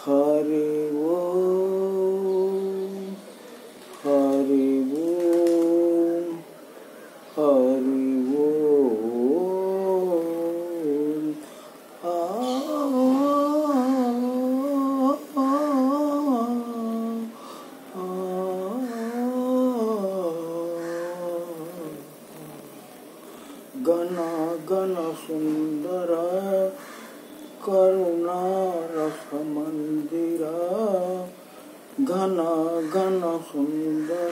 हरि ओम हरि ओम हरि ओम। गण गण सुंदर करुणा रस मंदिरा, घन घन सुंदर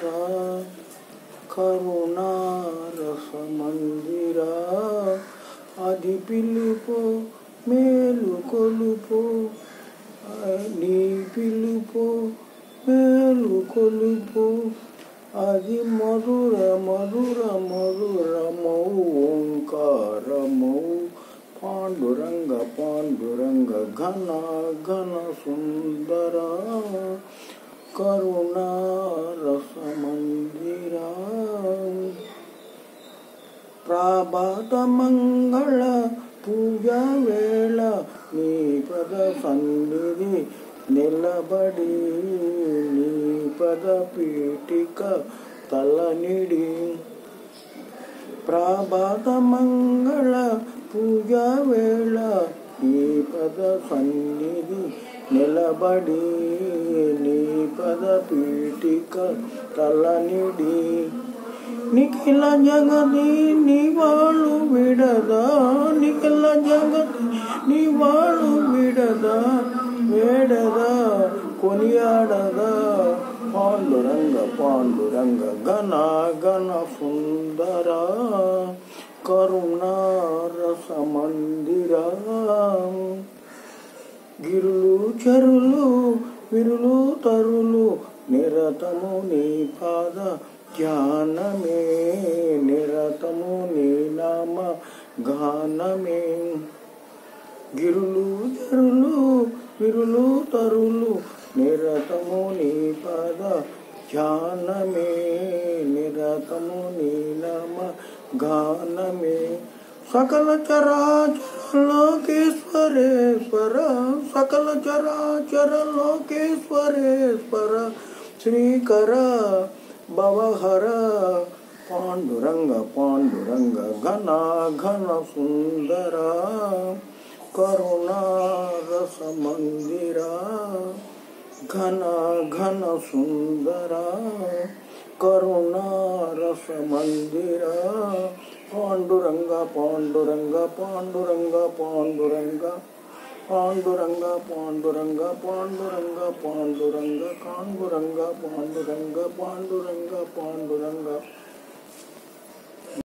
करुणा रस मंदिरा, आदि पिलुपो मेलु कोलुपो नी पिलुपो मेलु कोलुपो, आदि मधुर मधुर मधुर मौ ओंकार मौ, पांडुरंग पांडुरंग घन घन सुंदर करुणा रस मंदिरा। प्रभात मंगल पूजा वेళ నీ పద సన్నిధి నిలబడి, నీ పద పీఠిక తలనిడి, ప్రభాత మంగళ పూజా వేళ నీ పద సన్నిధి నిలబడి, నీ పద పీఠిక తలనిడి, నిఖిల జగతి నివాళు విడదా, నిఖిల జగతి నివాళు విడదా, వేడదా కొనియాడదా, పాండురంగ పాండురంగ గణ గణ సుందర కరుణా రస మందిరా। గిరులు చెరులు విరులు తరులు నిరతము నీ పాద ధ్యానమే, నిరతము నీ నామ గానమే। గిరులు చెరులు విరులు తరులు నిరతము నీ పద ధ్యానమే, నిరతము నీ నామ గానమే। సకల చరాచర లోకేశ్వరేశ్వర, సకల చరాచర లోకేశ్వరేశ్వర, శ్రీకర భవహర పాండురంగ పాండురంగ ఘన ఘన సుందర కరుణా రస మందిరా, घन घन सुंदर करुणा रस मंदिरा। पांडुरंग पांडुरंग पांडुरंग पांडुरंग पांडुरंग पांडुरंग पांडुरंग पांडुरंग पांडुरंग पांडुरंग पांडुरंग पांडुरंग।